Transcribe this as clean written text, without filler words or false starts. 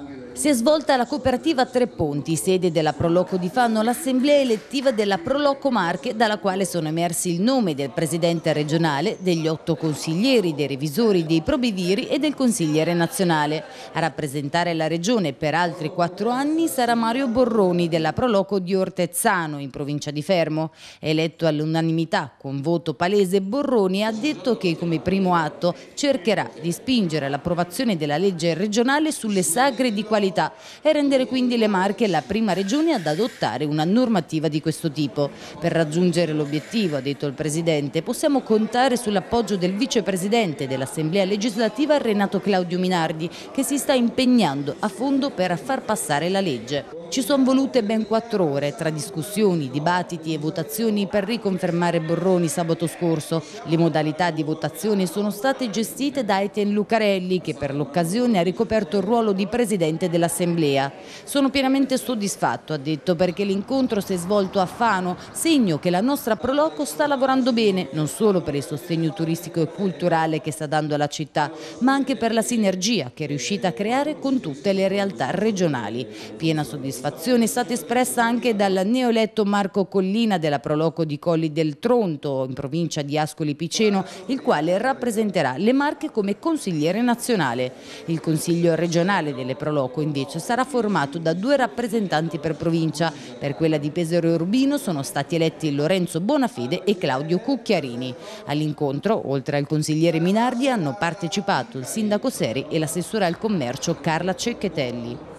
Si è svolta la cooperativa Tre Ponti, sede della Proloco di Fano, l'assemblea elettiva della Proloco Marche, dalla quale sono emersi il nome del presidente regionale, degli 8 consiglieri, dei revisori, dei probiviri e del consigliere nazionale. A rappresentare la regione per altri 4 anni sarà Mario Borroni della Proloco di Ortezzano, in provincia di Fermo. Eletto all'unanimità con voto palese, Borroni ha detto che come primo atto cercherà di spingere l'approvazione della legge regionale sulle sagre di qualità e rendere quindi le Marche la prima regione ad adottare una normativa di questo tipo. Per raggiungere l'obiettivo, ha detto il Presidente, possiamo contare sull'appoggio del Vicepresidente dell'Assemblea legislativa Renato Claudio Minardi, che si sta impegnando a fondo per far passare la legge. Ci sono volute ben 4 ore tra discussioni, dibattiti e votazioni per riconfermare Borroni sabato scorso. Le modalità di votazione sono state gestite da Etienne Lucarelli, che per l'occasione ha ricoperto il ruolo di Presidente dell'Assemblea. Sono pienamente soddisfatto, ha detto, perché l'incontro si è svolto a Fano, segno che la nostra Proloco sta lavorando bene, non solo per il sostegno turistico e culturale che sta dando alla città, ma anche per la sinergia che è riuscita a creare con tutte le realtà regionali. Piena soddisfazione è stata espressa anche dal neoeletto Marco Collina della Proloco di Colli del Tronto, in provincia di Ascoli Piceno, il quale rappresenterà le Marche come consigliere nazionale. Il Consiglio regionale delle Proloco invece sarà formato da 2 rappresentanti per provincia. Per quella di Pesaro e Urbino sono stati eletti Lorenzo Bonafede e Claudio Cucchiarini. All'incontro, oltre al consigliere Minardi, hanno partecipato il sindaco Seri e l'assessore al commercio Carla Cecchetelli.